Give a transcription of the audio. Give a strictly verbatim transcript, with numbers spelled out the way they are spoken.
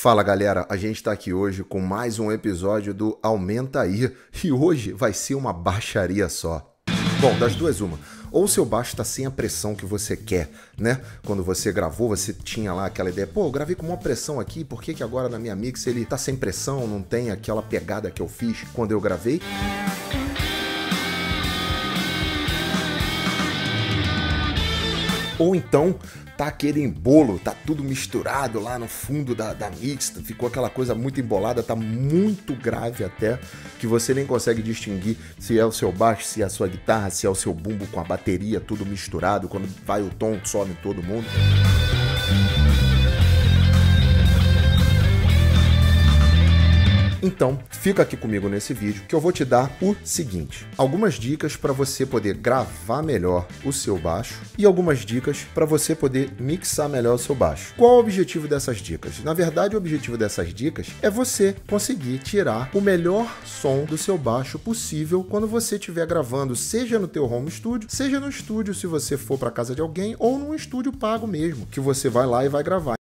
Fala galera, a gente tá aqui hoje com mais um episódio do Aumenta Aí e hoje vai ser uma baixaria só. Bom, das duas uma, ou o seu baixo tá sem a pressão que você quer, né? Quando você gravou, você tinha lá aquela ideia, pô, eu gravei com uma pressão aqui, por que que agora na minha mix ele tá sem pressão, não tem aquela pegada que eu fiz quando eu gravei? Ou então tá aquele embolo, tá tudo misturado lá no fundo da, da mix, ficou aquela coisa muito embolada, tá muito grave até, que você nem consegue distinguir se é o seu baixo, se é a sua guitarra, se é o seu bumbo com a bateria, tudo misturado, quando vai o tom, some todo mundo. Então, fica aqui comigo nesse vídeo que eu vou te dar o seguinte, algumas dicas para você poder gravar melhor o seu baixo e algumas dicas para você poder mixar melhor o seu baixo. Qual é o objetivo dessas dicas? Na verdade, o objetivo dessas dicas é você conseguir tirar o melhor som do seu baixo possível quando você estiver gravando, seja no teu home studio, seja no estúdio se você for para casa de alguém ou num estúdio pago mesmo, que você vai lá e vai gravar.